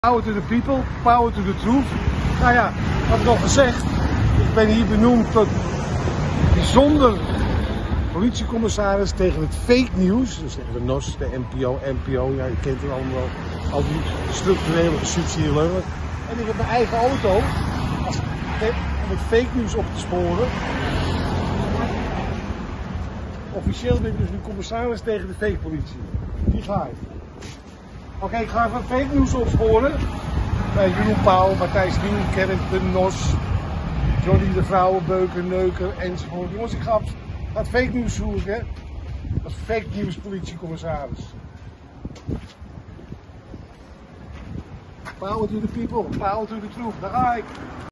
Power to the people, power to the truth. Nou ja, wat ik al gezegd, ik ben hier benoemd tot bijzonder politiecommissaris tegen het fake nieuws. Dus tegen de NOS, de NPO, ja, je kent het allemaal wel, al die structurele gesubsidieerde leugen. En ik heb mijn eigen auto om het fake nieuws op te sporen. Officieel ben ik dus nu commissaris tegen de fake politie. Die ga ik. Oké, ik ga even fake nieuws opsporen. Bij Jeroen Pauw, Matthijs Nieuwenkerk, de NOS, Johnny de Vrouwenbeuker, Neuker enzovoort. Jongens, ik ga het fake nieuws zoeken. Als fake nieuws politiecommissaris. Power to the people, power to the truth. Daar ga ik.